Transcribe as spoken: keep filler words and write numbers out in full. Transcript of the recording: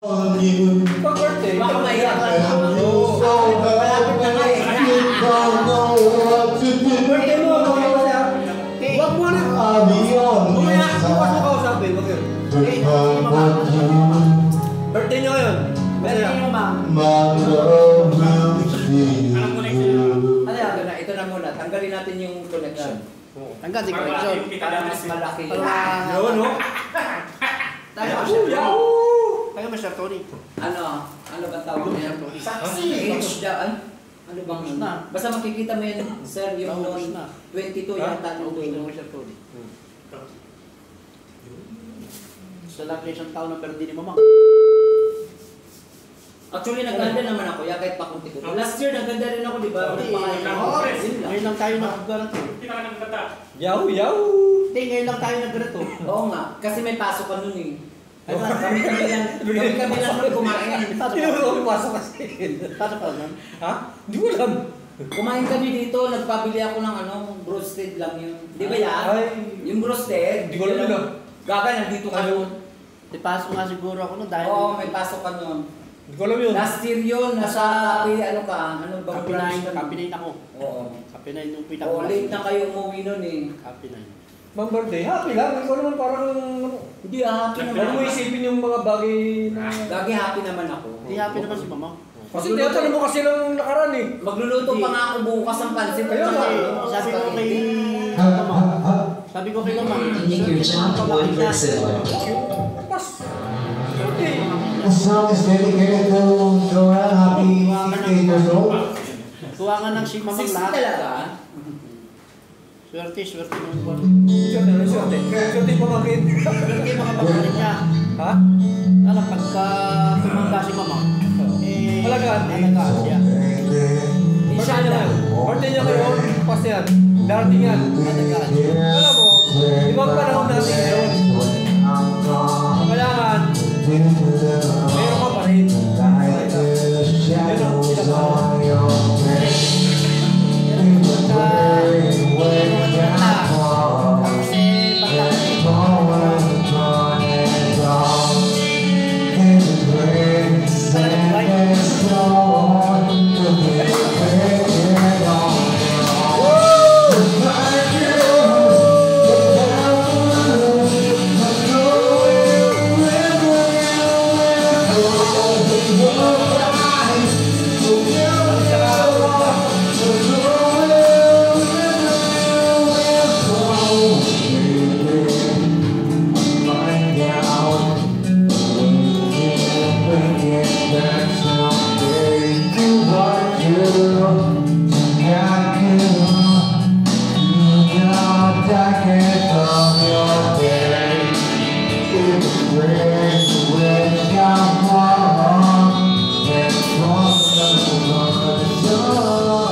Pag-birthday, baka maiyak lang ako. Malapit na nga eh. Birthday mo, huwag mo na. Umaya, bukas mo kausapin. Birthday nyo ngayon. Birthday nyo, ma'am. Ano yan? Ito na muna. Tanggalin natin yung connection. Tanggalin yung connection. Para mas malaki. Yun, no? Tayo, Tayo, Mister Tony. Ano? Ano ba tawag niya? Saksi! Age daan. Ano bang yun? Basta makikita mo yun, sir, yung noon twenty-two yata nung doon. Mister Tony. Sa lahat na isang taon ng birthday ni Mama. Actually, naganda naman ako, ya kahit pakunti ko. Last year, naganda rin ako, di ba? Ngayon lang tayo nag-ganito. Hindi ka nagkata. Yaw, yaw! Hindi, ngayon lang tayo nag-ganito. Oo nga, kasi may pasok ka nun eh. Kami-kami lang, kami-kami lang nung kumain. Tinuro ko pasok kasi. Paano pa naman? Ha? Hindi ko alam. Kumain kami dito, nagpabili ako ng ano, roasted lang yun. Di ba yan? Ay. Yung roasted. Di ko alam yun. Gaga, nandito ka nun. Di pasok nga siguro ako nun dahil... Oo, may pasok ka nun. Hindi ko alam yun. Last year yun, nasa kape, ano ka, ano bang Kape nine, kape nine ako. Oo. Kape nine yung pinaka. Oo, late na kayo umuwi nun eh. Kape nine. Mang birthday, happy lang. Ikaw naman parang... Hindi, happy naman Huwag mo ako. isipin yung mga bagay na... Gagi, happy naman ako. Hindi happy naman si Mama. Kasi tinatanong mo kasi lang nakaraan eh. Magluluto pa nga ako bukas ng pansit. Kaya nga, Sabi ko kay Mama. Sabi ko kay Mama. Make your jump toward Brazil. Pas. Birthday. This song is dedicated to Joel. Happy sixty-eight years old. Kuha nga ng si Mama sixty lahat. talaga? Swerte, swerte nung buwan. Swerte na, swerte. Swerte pa bakit? Swerte mga pagkalit niya. Ha? Alam, pagka tumanda si Mama, eh... Alagaan. Alagaan siya. Birthday niya ngayon. Birthday niya ngayon. Pas yan. Darating yan. Alagaan siya. Alam mo, ibang panahon natin ngayon. Kailangan, meron ka pa rin. That's someday to what you